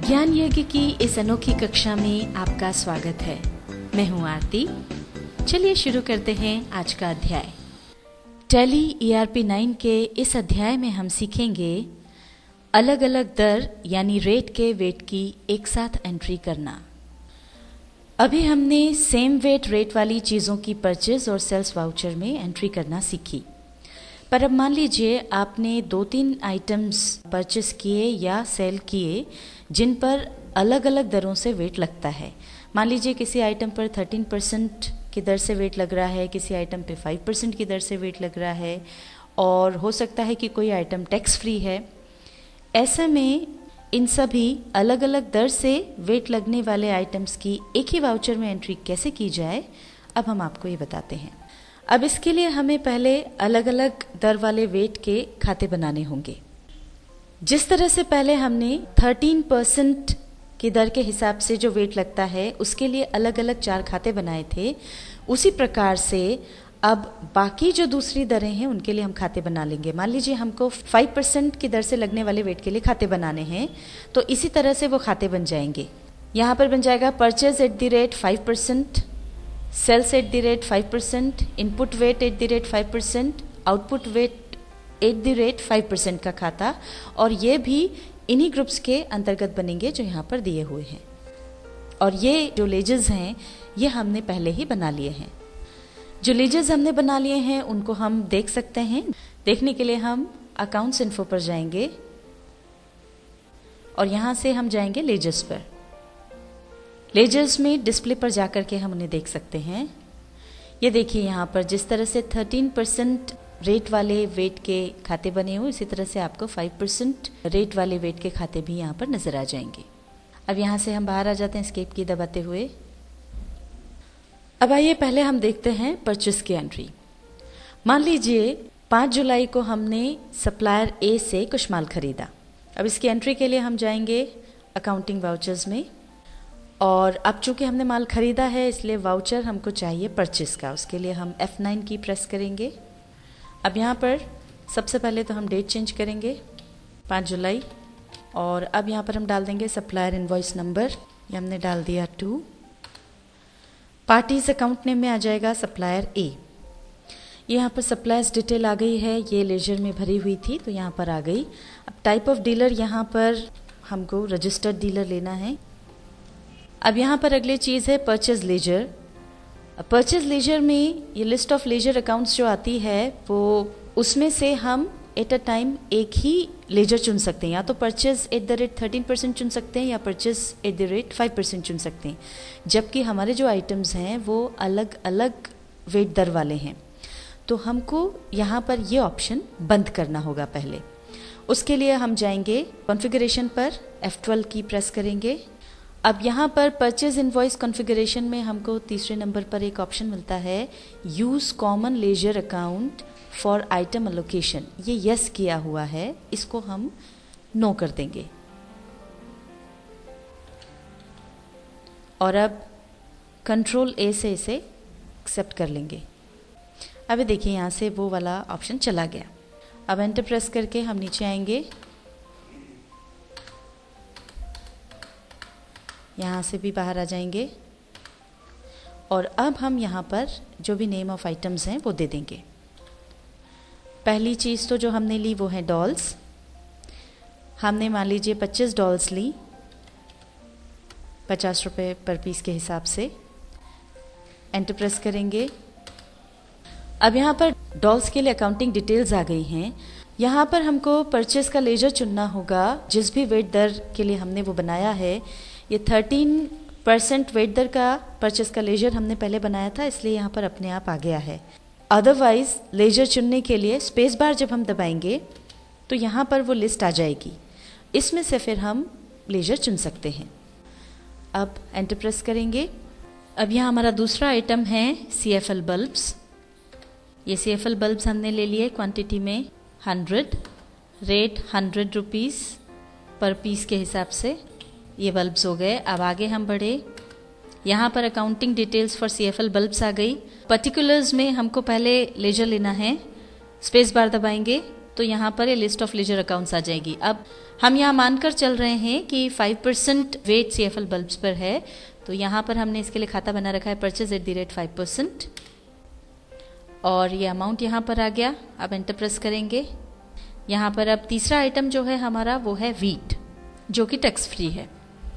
ज्ञान यज्ञ की इस अनोखी कक्षा में आपका स्वागत है। मैं हूं आरती। चलिए शुरू करते हैं आज का अध्याय। टैली ERP 9 के इस अध्याय में हम सीखेंगे अलग अलग दर यानी रेट के वेट की एक साथ एंट्री करना। अभी हमने सेम वेट रेट वाली चीज़ों की परचेज और सेल्स वाउचर में एंट्री करना सीखी, पर अब मान लीजिए आपने 2-3 आइटम्स परचेस किए या सेल किए जिन पर अलग अलग दरों से वेट लगता है। मान लीजिए किसी आइटम पर 13% की दर से वेट लग रहा है, किसी आइटम पे 5% की दर से वेट लग रहा है, और हो सकता है कि कोई आइटम टैक्स फ्री है। ऐसे में इन सभी अलग अलग दर से वेट लगने वाले आइटम्स की एक ही वाउचर में एंट्री कैसे की जाए, अब हम आपको ये बताते हैं। अब इसके लिए हमें पहले अलग अलग दर वाले वेट के खाते बनाने होंगे। जिस तरह से पहले हमने 13% की दर के हिसाब से जो वेट लगता है उसके लिए अलग अलग 4 खाते बनाए थे, उसी प्रकार से अब बाकी जो दूसरी दरें हैं उनके लिए हम खाते बना लेंगे। मान लीजिए हमको 5% की दर से लगने वाले वेट के लिए खाते बनाने हैं, तो इसी तरह से वो खाते बन जाएंगे। यहाँ पर बन जाएगा purchase at the rate 5%, sales at the rate 5%, input VAT at the rate 5%, output VAT at the rate 5% का खाता, और ये भी इन्हीं ग्रुप्स के अंतर्गत बनेंगे जो यहाँ पर दिए हुए हैं। और ये जो लेजर्स हैं ये हमने पहले ही बना लिए हैं। जो लेजर्स हमने बना लिए हैं उनको हम देख सकते हैं। देखने के लिए हम अकाउंट्स इन्फो पर जाएंगे और यहाँ से हम जाएंगे लेजर्स पर। लेजर्स में डिस्प्ले पर जाकर के हम उन्हें देख सकते हैं। ये देखिए यहाँ पर जिस तरह से 13% रेट वाले वेट के खाते बने हुए, इसी तरह से आपको 5% रेट वाले वेट के खाते भी यहाँ पर नजर आ जाएंगे। अब यहाँ से हम बाहर आ जाते हैं एस्केप की दबाते हुए। अब आइए पहले हम देखते हैं परचेस की एंट्री। मान लीजिए 5 जुलाई को हमने सप्लायर ए से कुछ माल खरीदा। अब इसकी एंट्री के लिए हम जाएंगे अकाउंटिंग वाउचर्स में, और अब चूंकि हमने माल खरीदा है इसलिए वाउचर हमको चाहिए परचेस का। उसके लिए हम F9 की प्रेस करेंगे। अब यहाँ पर सबसे पहले तो हम डेट चेंज करेंगे 5 जुलाई, और अब यहाँ पर हम डाल देंगे सप्लायर इनवॉइस नंबर, ये हमने डाल दिया 2। पार्टीज अकाउंट नेम में आ जाएगा सप्लायर ए। यहाँ पर सप्लायर्स डिटेल आ गई है, ये लेजर में भरी हुई थी तो यहाँ पर आ गई। अब टाइप ऑफ डीलर यहाँ पर हमको रजिस्टर्ड डीलर लेना है। अब यहाँ पर अगली चीज़ है परचेज लेजर। परचेज लेजर में ये लिस्ट ऑफ लेजर अकाउंट्स जो आती है वो उसमें से हम एट अ टाइम एक ही लेजर चुन सकते हैं, या तो परचेज एट द रेट 13% चुन सकते हैं या परचेज एट द रेट 5% चुन सकते हैं, जबकि हमारे जो आइटम्स हैं वो अलग अलग वेट दर वाले हैं। तो हमको यहाँ पर ये ऑप्शन बंद करना होगा पहले। उसके लिए हम जाएंगे कॉन्फ़िगरेशन पर, F12 की प्रेस करेंगे। अब यहाँ पर परचेज इनवॉइस कॉन्फ़िगरेशन में हमको तीसरे नंबर पर एक ऑप्शन मिलता है use common ledger account for item allocation. ये यस किया हुआ है, इसको हम नो कर देंगे। और अब कंट्रोल A से इसे एक्सेप्ट कर लेंगे। अब देखिए यहाँ से वो वाला ऑप्शन चला गया। अब एंटर प्रेस करके हम नीचे आएंगे, यहाँ से भी बाहर आ जाएंगे, और अब हम यहाँ पर जो भी नेम ऑफ आइटम्स हैं वो दे देंगे। पहली चीज़ तो जो हमने ली वो है डॉल्स। हमने मान लीजिए 25 डॉल्स ली, 50 रुपये पर पीस के हिसाब से। एंटर प्रेस करेंगे। अब यहाँ पर डॉल्स के लिए अकाउंटिंग डिटेल्स आ गई हैं। यहाँ पर हमको परचेस का लेजर चुनना होगा। जिस भी वेट दर के लिए हमने वो बनाया है, ये 13% वेट दर का परचेस का लेजर हमने पहले बनाया था, इसलिए यहाँ पर अपने आप आ गया है। अदरवाइज लेजर चुनने के लिए स्पेस बार जब हम दबाएंगे तो यहाँ पर वो लिस्ट आ जाएगी, इसमें से फिर हम लेजर चुन सकते हैं। अब एंटर प्रेस करेंगे। अब यहाँ हमारा दूसरा आइटम है CFL बल्ब्स। ये CFL बल्ब्स हमने ले लिए क्वांटिटी में 100, रेट 100 रुपीज़ पर पीस के हिसाब से ये बल्ब्स हो गए। अब आगे हम बढ़े, यहाँ पर accounting details for CFL bulbs आ गई। पर्टिकुलर्स में हमको पहले लेजर लेना है, स्पेस बार दबाएंगे। तो यहाँ पर ये लिस्ट ऑफ लेजर अकाउंट्स आ जाएगी। अब हम यहाँ मानकर चल रहे हैं कि 5% वेट CFL बल्ब्स पर है, तो यहाँ पर हमने इसके लिए खाता बना रखा है परचेज @ 5%, और ये अमाउंट यहाँ पर आ गया। अब एंटर प्रेस करेंगे। यहाँ पर अब तीसरा आइटम जो है हमारा वो है वीट, जो कि टैक्स फ्री है।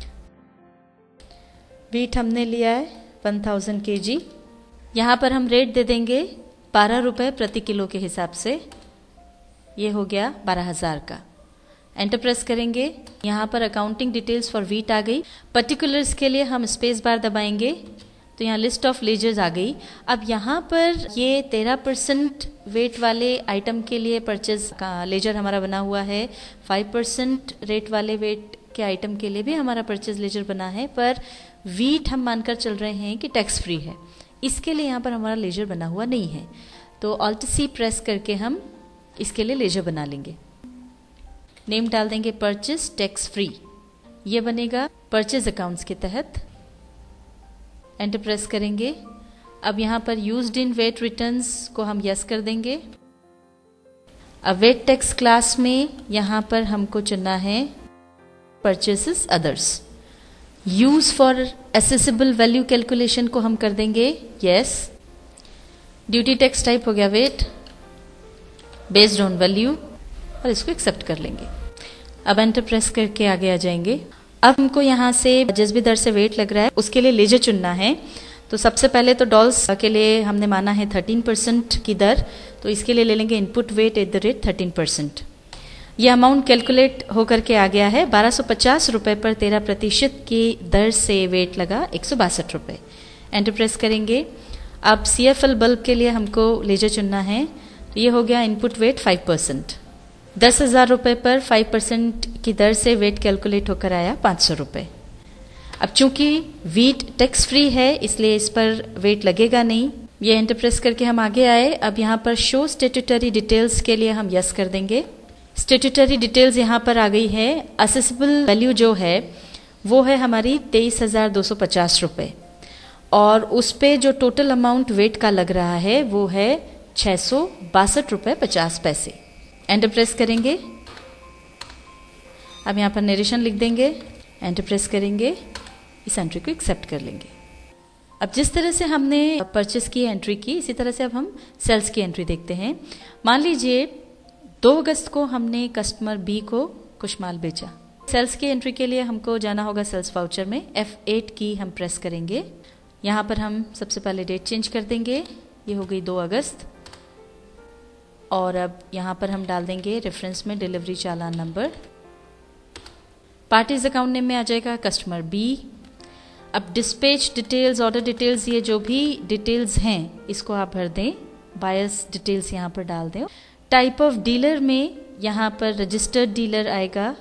वीट हमने लिया है 1000 kg। यहाँ पर हम रेट दे देंगे 12 रुपये प्रति किलो के हिसाब से। ये हो गया 12,000 का। एंटर प्रेस करेंगे। यहाँ पर अकाउंटिंग डिटेल्स फॉर वीट आ गई। पर्टिकुलर्स के लिए हम स्पेस बार दबाएंगे तो यहाँ लिस्ट ऑफ लेजर्स आ गई। अब यहाँ पर ये 13% वेट वाले आइटम के लिए परचेज का लेजर हमारा बना हुआ है, 5% रेट वाले वेट के आइटम के लिए भी हमारा परचेज लेजर बना है, पर वीट हम मानकर चल रहे हैं कि टैक्स फ्री है, इसके लिए यहाँ पर हमारा लेजर बना हुआ नहीं है। तो Alt+C प्रेस करके हम इसके लिए लेजर बना लेंगे। नेम डाल देंगे परचेज टैक्स फ्री, ये बनेगा परचेज अकाउंट्स के तहत। एंटर प्रेस करेंगे। अब यहाँ पर यूज्ड इन वेट रिटर्न्स को हम यस कर देंगे। अब वेट टैक्स क्लास में यहाँ पर हमको चुनना है purchases others. Use for assessable value calculation को हम कर देंगे यस। ड्यूटी टैक्स टाइप हो गया वेट बेस्ड ऑन वैल्यू, और इसको एक्सेप्ट कर लेंगे। अब एंटर प्रेस करके आगे आ जाएंगे। अब हमको यहाँ से जिस भी दर से वेट लग रहा है उसके लिए लेजर चुनना है। तो सबसे पहले तो डॉल्स के लिए हमने माना है 13% की दर, तो इसके लिए ले लेंगे इनपुट वेट @ 13%। यह अमाउंट कैलकुलेट होकर के आ गया है 1250 रुपये पर 13% की दर से वेट लगा 162 रुपये। एंटर प्रेस करेंगे। अब CFL बल्ब के लिए हमको लेजर चुनना है, ये हो गया इनपुट वेट 5%। 10,000 रुपये पर 5% की दर से वेट कैलकुलेट होकर आया 500 रुपये। अब चूंकि वीट टैक्स फ्री है इसलिए इस पर वेट लगेगा नहीं। ये एंटर प्रेस करके हम आगे आए। अब यहाँ पर शो स्टेट्यूटरी डिटेल्स के लिए हम यस कर देंगे। स्टेट्यूटरी डिटेल्स यहाँ पर आ गई है। असेसिबल वैल्यू जो है वो है हमारी 23,250 रुपये, और उस पे जो टोटल अमाउंट वेट का लग रहा है वो है 662 रुपये 50 पैसे। एंटर प्रेस करेंगे। अब यहाँ पर नरेशन लिख देंगे। एंटर प्रेस करेंगे। इस एंट्री को एक्सेप्ट कर लेंगे। अब जिस तरह से हमने परचेस की एंट्री की, इसी तरह से अब हम सेल्स की एंट्री देखते हैं। मान लीजिए 2 अगस्त को हमने कस्टमर बी को कुछ माल बेचा। सेल्स की एंट्री के लिए हमको जाना होगा सेल्स वाउचर में। F8 की हम प्रेस करेंगे। यहाँ पर हम सबसे पहले डेट चेंज कर देंगे। ये हो गई 2 अगस्त। और अब यहाँ पर हम डाल देंगे रेफरेंस में delivery challan number. Party's account name में आ जाएगा कस्टमर बी। अब डिस्पैच डिटेल्स, ऑर्डर डिटेल्स, ये जो भी डिटेल्स हैं इसको आप भर दें। बायर्स डिटेल्स यहाँ पर डाल दें। टाइप ऑफ डीलर में यहाँ पर रजिस्टर्ड डीलर आएगा,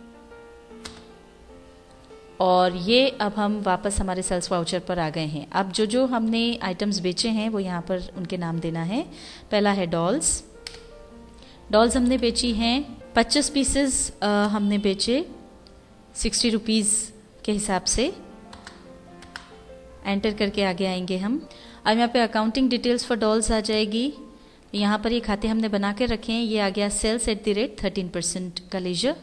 और ये अब हम वापस हमारे सेल्स वाउचर पर आ गए हैं। अब जो हमने आइटम्स बेचे हैं वो यहाँ पर उनके नाम देना है। पहला है डॉल्स। डॉल्स हमने बेची हैं 25 पीसेस हमने बेचे 60 रुपीज़ के हिसाब से। एंटर करके आगे आएंगे हम। अब यहाँ पे अकाउंटिंग डिटेल्स फॉर डॉल्स आ जाएगी। यहाँ पर ये खाते हमने बना के रखे हैं। ये आ गया सेल्स @ 13% का लेजर।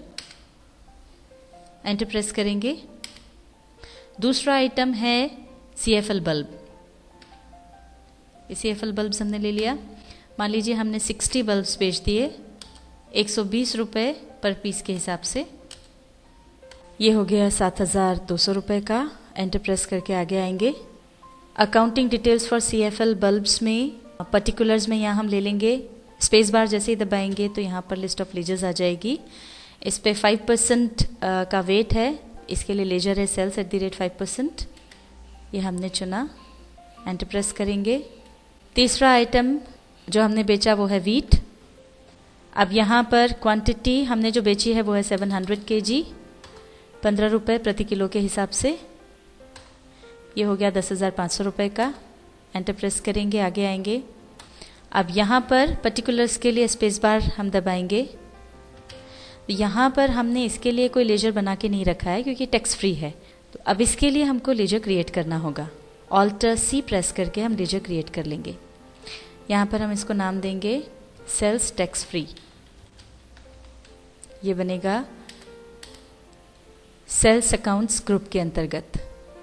एंटर प्रेस करेंगे। दूसरा आइटम है CFL बल्ब। CFL बल्ब्स हमने ले लिया। मान लीजिए हमने 60 बल्ब्स बेच दिए 120 रुपये पर पीस के हिसाब से। ये हो गया 7,200 रुपये का। एंटर प्रेस करके आगे आएंगे। Accounting details for CFL bulbs में पर्टिकुलर्स में यहाँ हम ले लेंगे स्पेस बार। जैसे ही दबाएंगे तो यहाँ पर लिस्ट ऑफ लेजर्स आ जाएगी। इस पे 5% का वेट है, इसके लिए लेजर है सेल्स @ 5%। ये हमने चुना। एंटर प्रेस करेंगे। तीसरा आइटम जो हमने बेचा वो है वीट। अब यहाँ पर क्वांटिटी हमने जो बेची है वो है 700 kg, 15 रुपये प्रति किलो के हिसाब से। ये हो गया 10,500 रुपये का। एंटर प्रेस करेंगे, आगे आएंगे। अब यहाँ पर पर्टिकुलर्स के लिए स्पेस बार हम दबाएंगे। यहाँ पर हमने इसके लिए कोई लेजर बना के नहीं रखा है क्योंकि टैक्स फ्री है। तो अब इसके लिए हमको लेजर क्रिएट करना होगा। Alt+C प्रेस करके हम लेजर क्रिएट कर लेंगे। यहाँ पर हम इसको नाम देंगे सेल्स टैक्स फ्री। ये बनेगा सेल्स अकाउंट्स ग्रुप के अंतर्गत।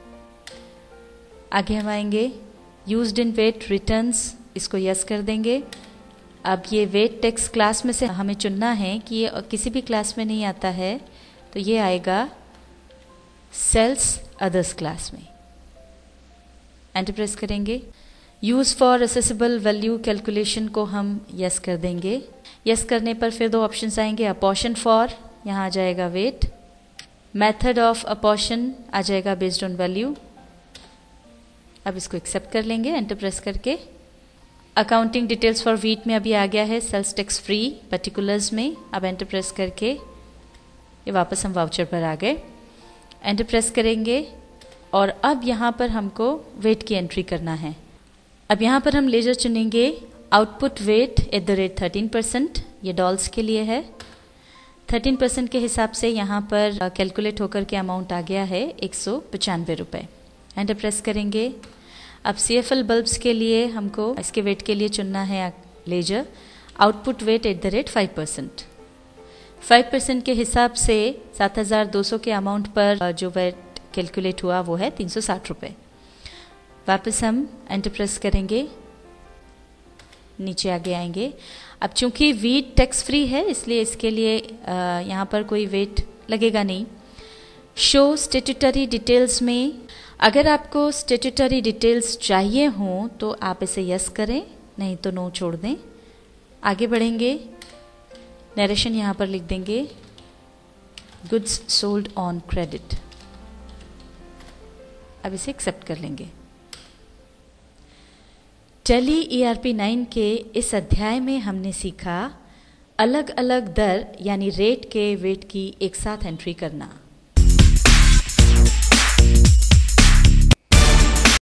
आगे हम आएंगे यूज्ड इन वेट रिटर्न्स, इसको यस कर देंगे। अब ये वेट टेक्स क्लास में से हमें चुनना है कि ये किसी भी क्लास में नहीं आता है, तो ये आएगा सेल्स अदर्स क्लास में। एंटर प्रेस करेंगे। Use for assessable value calculation को हम यस कर देंगे। यस करने पर फिर दो ऑप्शंस आएंगे, अपॉर्शन फॉर, यहाँ आ जाएगा वेट, मेथड ऑफ अपॉर्शन आ जाएगा बेस्ड ऑन वैल्यू। अब इसको एक्सेप्ट कर लेंगे एंटर प्रेस करके। अकाउंटिंग डिटेल्स फॉर वीट में अभी आ गया है सेल्स टैक्स फ्री पर्टिकुलर्स में। अब एंटर प्रेस करके ये वापस हम वाउचर पर आ गए। एंटर प्रेस करेंगे और अब यहाँ पर हमको वेट की एंट्री करना है। अब यहाँ पर हम लेजर चुनेंगे आउटपुट वेट @13%, ये डॉल्स के लिए है। 13% के हिसाब से यहाँ पर कैलकुलेट होकर के अमाउंट आ गया है 195 रुपये। एंटर प्रेस करेंगे। अब CFL बल्ब्स के लिए हमको इसके वेट के लिए चुनना है लेजर आउटपुट वेट @5%। 5% के हिसाब से 7200 के अमाउंट पर जो वेट कैलकुलेट हुआ वो है 360 रुपये। वापस हम एंटर प्रेस करेंगे, नीचे आगे आएंगे। अब चूंकि वीट टैक्स फ्री है इसलिए इसके लिए यहाँ पर कोई वेट लगेगा नहीं। शो स्टेट्यूटरी डिटेल्स में अगर आपको स्टेट्यूटरी डिटेल्स चाहिए हों तो आप इसे यस करें, नहीं तो नो छोड़ दें। आगे बढ़ेंगे, नरेशन यहाँ पर लिख देंगे गुड्स सोल्ड ऑन क्रेडिट। अब इसे एक्सेप्ट कर लेंगे। टैली ERP 9 के इस अध्याय में हमने सीखा अलग अलग दर यानी रेट के वेट की एक साथ एंट्री करना।